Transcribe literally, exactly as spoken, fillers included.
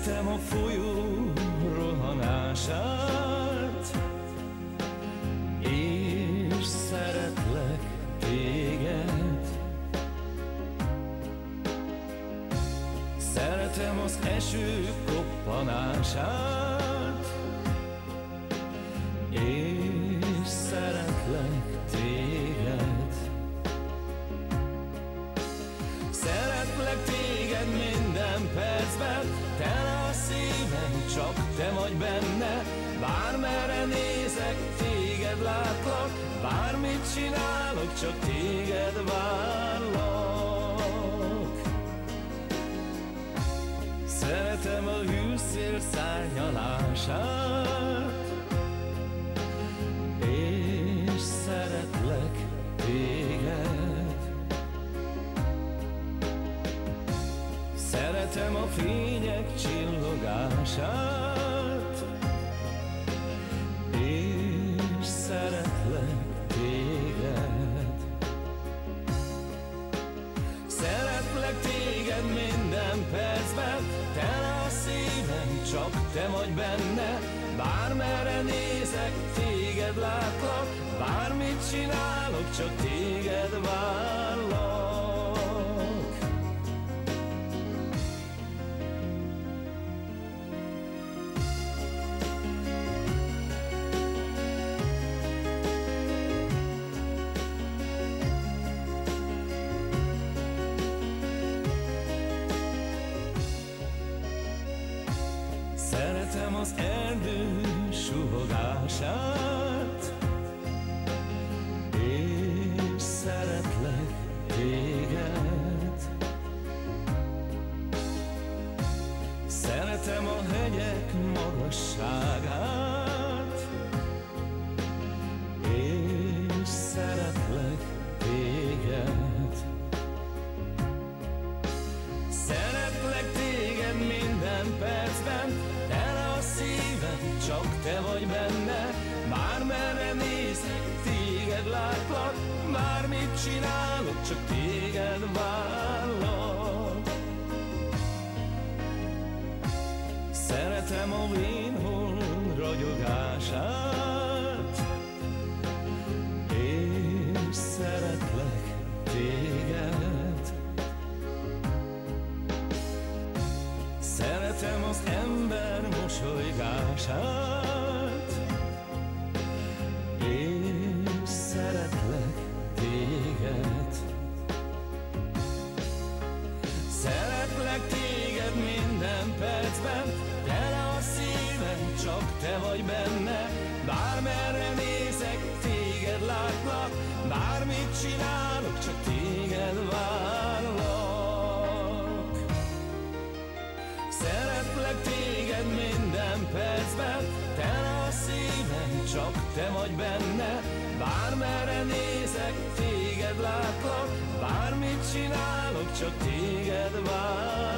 Szeretem a folyó rohanását, és szeretlek téged. Szeretem az eső koppanását, és szeretlek téged. Szeretlek téged minden percben, tele a szívem, csak te vagy benne. Bármerre nézek, téged látlak, bármit csinálok, csak téged várlak. Szeretem a hűszél szárnyalását, és szeretlek téged. Szeretem a fények csillogását, és szeretlek téged. Szeretlek téged minden percben, tele a szívem, csak te vagy benne. Bármerre nézek, téged látlak, bármit csinálok, csak téged várlak. Szeretem az erdő suhogását, és szeretlek téged. Szeretem a hegyek magasságát, és szeretlek téged. Szeretlek téged minden percben, tele a szívem, csak te vagy benne. Bármerre nézek, téged látlak, bármit csinálok, csak téged várlak. Szeretem a vénhold ragyogását, és szeretlek téged. Szeretem az ember mosolygását, és szeretlek téged. Szeretlek téged minden percben, tele a szívem, csak te vagy benne. Bármerre nézek, téged látlak, bármit csinálok, csak téged várlak. Szeretlek téged minden percben, tele a szívem, csak te vagy benne. Bármerre nézek, téged látlak, bármit csinálok, csak téged várlak.